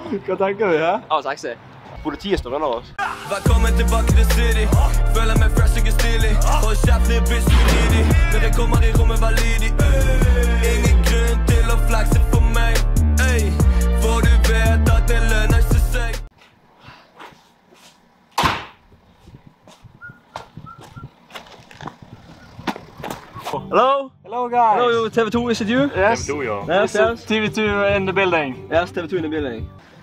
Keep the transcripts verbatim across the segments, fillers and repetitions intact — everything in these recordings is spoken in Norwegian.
Hva tenker du, ja? Ja, sexy. Politiet står under oss. Velkommen tilbake til City. Føler meg fresh og stilig. Hold kjeft, litt bitch, du lydig. Når det kommer i rommet, vær lydig. Ingen grunn til å flekse for meg. Ey, for du vet at det lønner seg. Hello? Hello, guys. Hello, T V two, is it you? Yes. T V two, yeah. Yes, yes. T V two in the building. Yes, T V two in the building.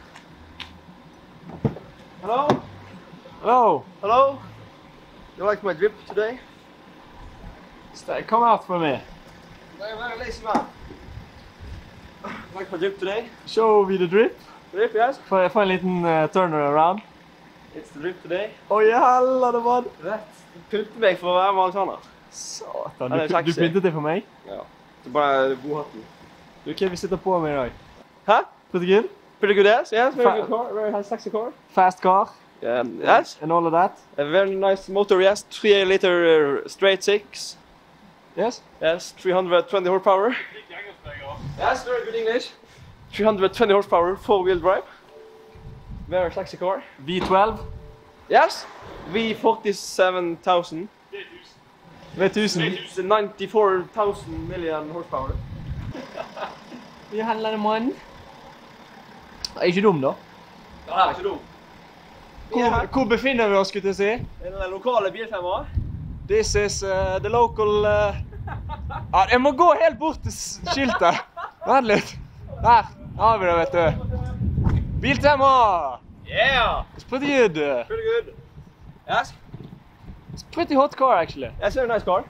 Hello? Hello. Hello? You like my drip today? Stay, come out for me. I'm very lazy man. You like my drip today? Show me the drip. Drip, yes? Få få en liten uh, turner around. It's the drip today. Oi, helvete, mann. Rett. Pynte meg for å være med Alexander. Satan, Han er du, du sexy. pyntet det for meg? Ja. Det er bare god hatten. Du, hva vi sitter på med i dag? Hæ? Pretty good? Pretty good, yes? Yes, very Fa- good car. Very nice sexy car. Fast car? Yeah, yes. And all of that? A very nice motor, yes. three liter uh, straight six. Yes? Yes, three hundred twenty horsepower. Yes, very good English. three hundred twenty horsepower, four-wheel drive. Very sexy car. V twelve? Yes, V forty-seven thousand. V tusen? It's ninety-four thousand million horsepower. Vi handler en mann. Er ikke dum, da. Ja, det er ikke dum. Hvor, hvor befinner vi oss, skulle jeg si? I den lokale bilfirmaet. This is uh, the local... Uh... Ja, jeg må gå helt bort til s- skiltet. Vent litt. Der har vi det, vet du. Biltema! Yeah! It's pretty good. Pretty good. Yes? It's a pretty hot car, actually. Yes, very nice car.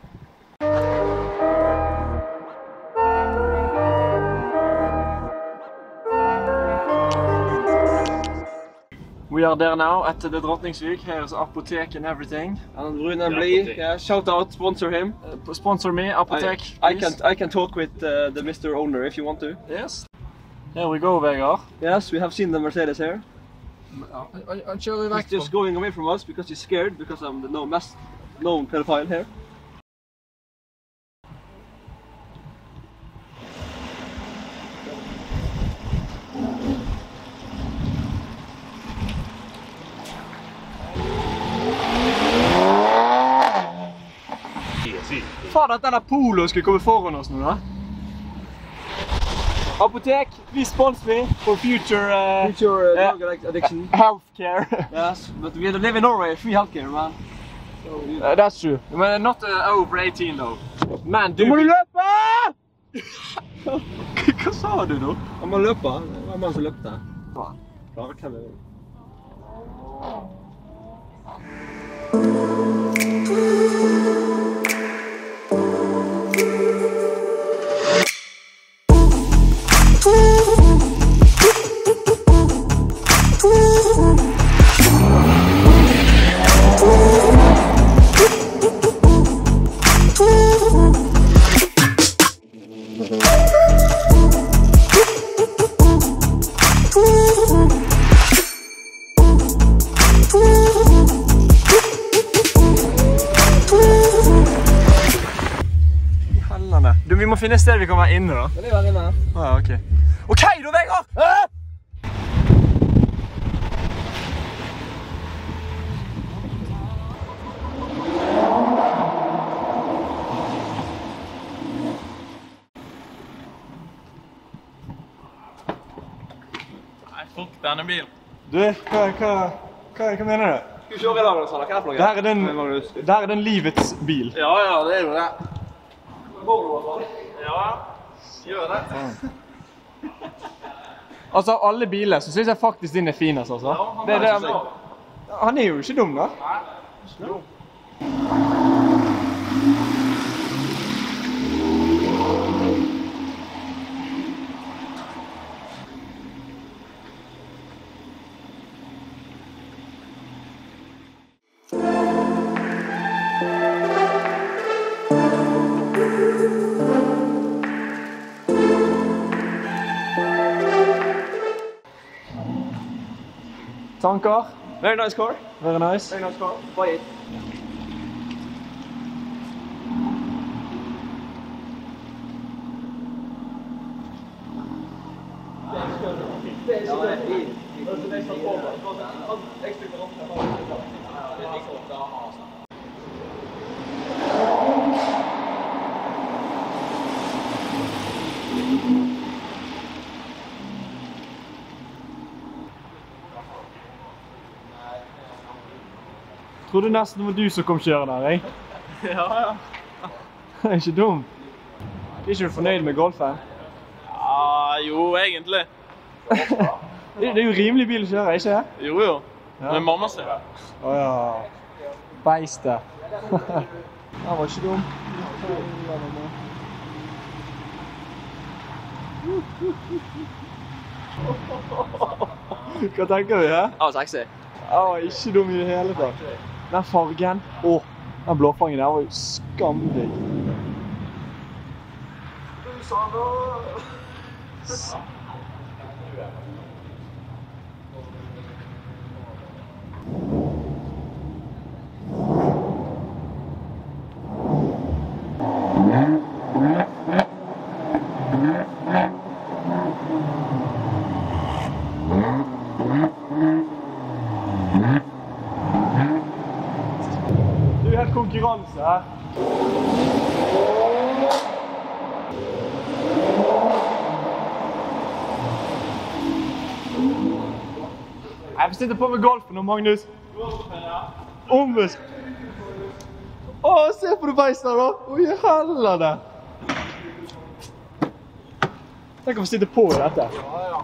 We are there now at the Drottningsvik. Here's Apotek and everything. And Rune Bli, yeah, shout out, sponsor him. Uh, sponsor me, Apotek. I, I please. can I can talk with uh, the Mister Owner if you want to. Yes. Here we go, Vegard. Yes, we have seen the Mercedes here. Han, han kjører He's vekk just going away from us because he's scared because I'm the no best known pedophile here. Faen at denne Polo skulle komme foran oss nå, da. Apotek, please sponsor me for future, uh, Future uh, Yeah. drug addiction. healthcare. Yes, but we live in Norway, free healthcare, man. So, you... Uh, that's true. But not uh, over eighteen, though. Man, Du du... må løpe! Hva sa du nå? Han må løpe. Det var mannen som løpte. Faen. Ja, hvem er det? Helvete. Du, vi må finne et sted vi kan være inne, da. Det er jo inne. Ah, ja, ok. Ok, da, Vegard! Ah! Nei, fuck denne bilen. Du, hva, hva, hva, hva mener du? Skal vi kjøre i dag, Alexander? Hva er det for noe? Der er den, Nei, Magnus. der er den livets bil. Ja, ja, det er jo det. Volvo, Ja, gjør det. Altså, av alle biler, så synes jeg faktisk din er finest, altså. han Det, er det, ikke så. han er jo ikke dum, da. Tanker? Very nice car. Very nice. Very nice car. Buy it. Ja, det er fint. Jeg trodde nesten det var du som kom kjørende her, jeg. Ja, ja. Det er ikke dumt. Er ikke du fornøyd med Golfen? Ja, jo, egentlig. Det er jo rimelig bil å kjøre, ikke det? Jo, jo. Ja. Men mamma ser det. Åja. Beistet. Det var ikke dumt. Hva tenker vi, hæ? Ja, sexy. Det var ikke dum i det hele tatt. Den fargen, åh, den blåfangen der var jo skamlig. Det er jo helt konkurranse her. Jeg får sitte på med Golfen nå, Magnus. Omvendt. Åh, se på det beistet da. Oi, helvete. Tenk å få sitte på i dette. Ja, ja.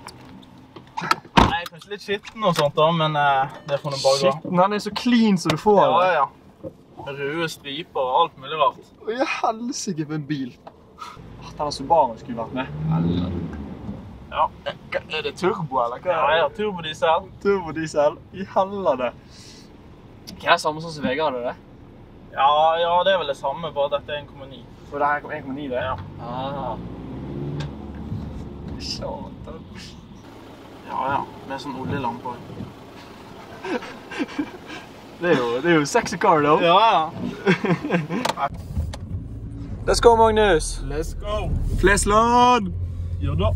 Nei, kanskje litt skitten og sånt da, men uh, det får den bare gå. Shit, den er så clean som du får. Ja, ja. Røde striper og alt mulig rart. Oi, helsike for en bil. Åh, denne Subaru skulle vært med. Ja. Er det turbo, eller hva? Ja, ja, turbodiesel. Turbodiesel, i helvete. Hva er det samme som Vegard hadde det? Ja, ja, det er vel det samme, bare dette er en komma ni. Og det her er en komma ni det? Ja. Ah. Satan. Ja, ja. Med sånn oljelamper. Det er jo, det er jo sexy car da. Ja, ja. Let's go, Magnus. Let's go. Flesland! Ja da.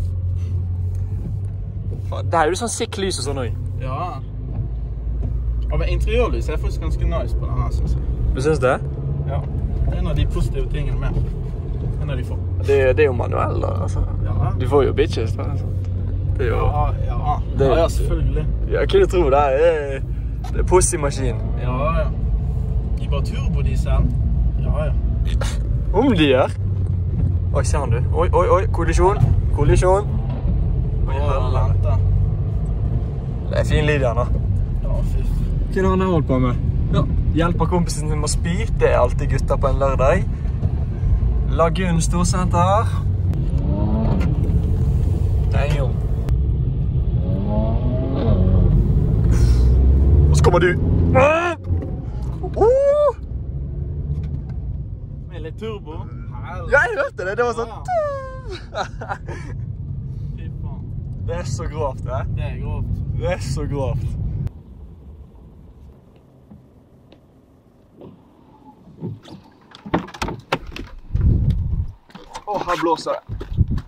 Det er jo sånn sick lys og sånn også. Ja. Ja, men interiørlys er faktisk ganske nice på den her, synes jeg. Du synes det? Ja. Det er en av de positive tingene med. En av de få. Det, det er jo manuell da, altså. Ja. Du får jo bitches da. Det er jo... Ja, ja. Det, ja, ja, selvfølgelig. Ja, hva du tror det er? Det er pussy-maskin. Ja, ja. De bare turbodiesel. Ja, ja. Om de gjør? Oi, ser han du? Oi, oi, oi, kollisjon. Kollisjon. Oi, helvete. Det er fin lyd igjen da. Ja, fy. Hva er det han har holdt på med? Ja. Hjelper kompisen sin med å spy. Det er alltid gutter på en lørdag. Lagun Storsenter. Damn. Og så kommer du. Uh! Med litt turbo. Ja, jeg hørte det. Det var sånn... Fy faen. Det er så grovt, det. Det er grovt. Det er så grovt. Åh, her blåser det.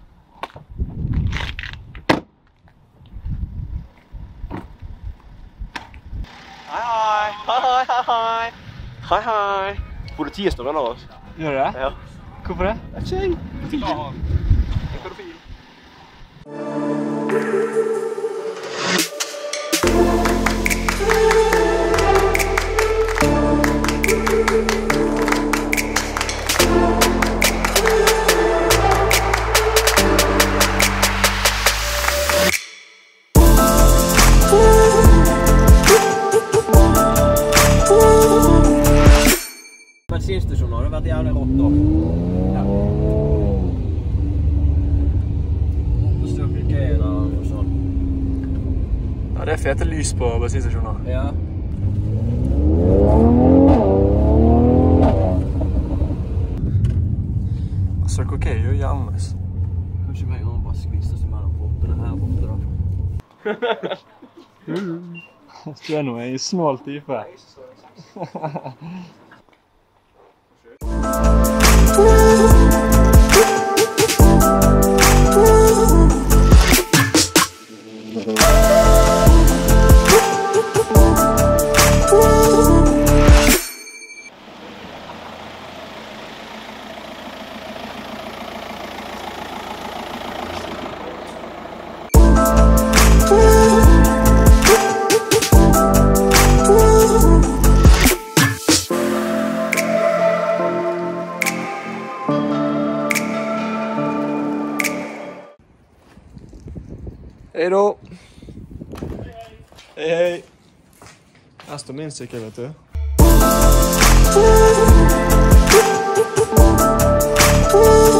Hei, hei. Hei, hei, hei, hei. Hei, hei. Politiet står under oss. Gjør du det? Ja. Hvorfor det? Det er ikke jeg. En pedofil. Bensinstasjonen har det vært jævlig rått da. Ja. Så står køen og sånn. Ja, det er fete lys på bensinstasjoner. Ja. Altså, ok, jo hjelmes. Kanskje meg og bare skviser seg mellom portene her borte da. Du er noe i snål type. Oh, Hei då! Hei, hei. Her står min sykkel, vet du. Ooh.